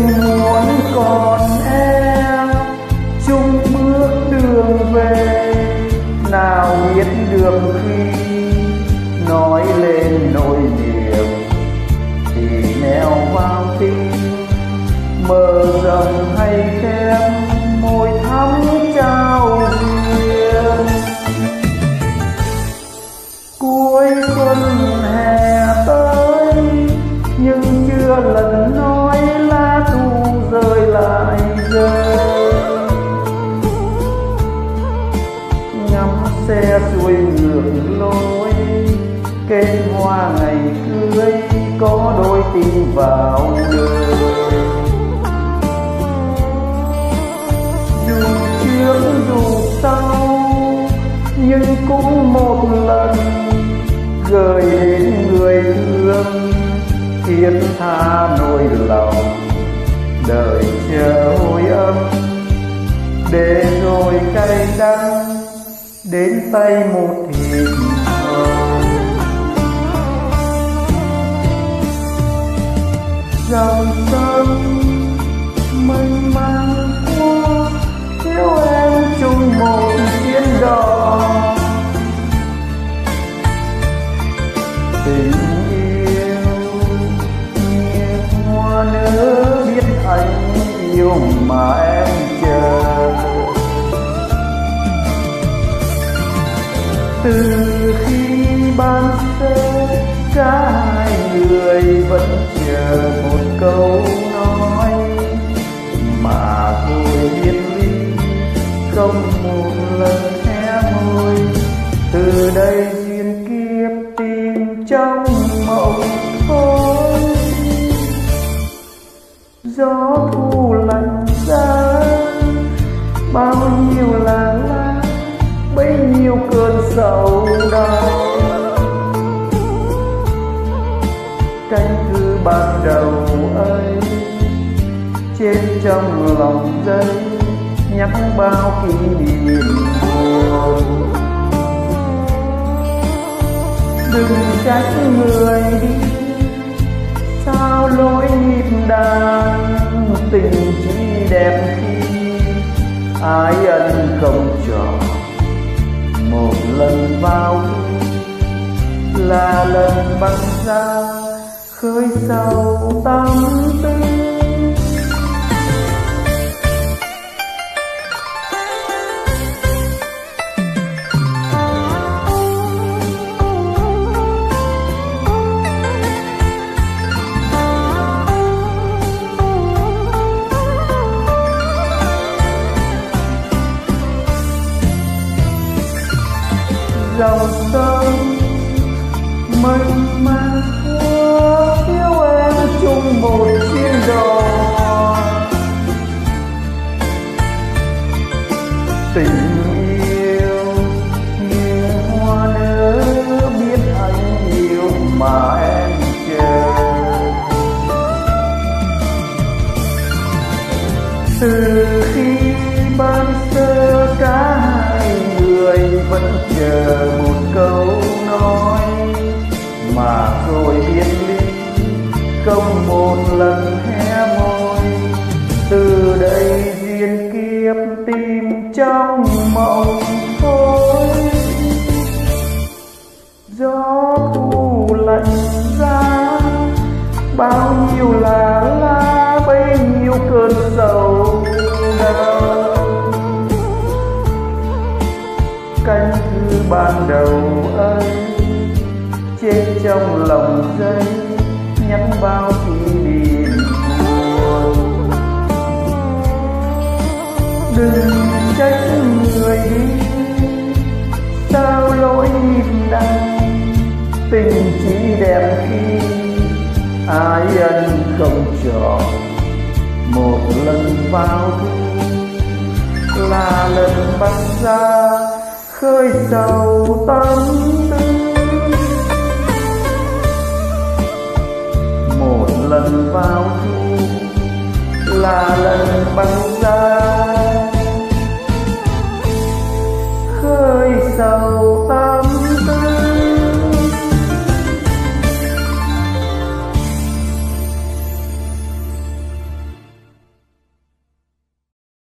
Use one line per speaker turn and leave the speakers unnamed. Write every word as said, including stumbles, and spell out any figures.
tình muốn còn em chung bước đường về, nào biết được khi nói lên nỗi niềm thì neo vào tim, mơ rộng hay khép môi thắm trao duyên. Cuối xuân hè tới nhưng chưa lần nói lá thu rơi lại rơi, ngắm xe xuôi ngược lối cây hoa ngày cưới có đôi tình vào đời. Dù trước dù sau nhưng cũng một lần gửi đến người thương thiết tha nỗi lòng, đời chờ hồi âm để rồi cay đắng đến tay một hình hồng. Dòng sông mênh mang qua thiếu em chung một chuyến đò, tình yêu như hoa nở biết anh yêu mà em chờ. Từ khi ban sơ cả hai người vẫn chờ một câu nói, mà thôi biệt ly không một lần hé môi. Từ đây duyên kiếp tìm trong mộng thôi, gió thu lạnh giá bao nhiêu là lá, bấy nhiêu cơn sầu đau. Cánh thư ban đầu ấy trên trong lòng giấy nhắc bao kỷ niệm buồn. Đừng trách người đi sao lỗi nhịp đàn, tình chỉ đẹp khi ai ân không tròn. Một lần vào là lần băng ra khơi sầu tâm tư. Dòng sông mênh mang qua thiếu em chung một chuyến đò, tình yêu như hoa nở biết anh yêu mà em chờ. Từ khi ban sơ cả hai người vẫn chờ một câu nói, mà rồi biệt ly không một lần hé môi. Từ đây duyên kiếp tìm trong mộng thôi, gió thu lạnh giá bao nhiêu là lá, bấy nhiêu cơn sầu đau. Cánh thư ban đầu ấy trên trong lòng giấy nhắc bao kỷ niệm buồn. Đừng trách người đi sao lỗi nhịp đàn, tình chỉ đẹp khi ai ân không tròn. Một lần vào thu là lần băng ra khơi sầu tâm tư. Một lần vào thu là lần băng ra khơi sầu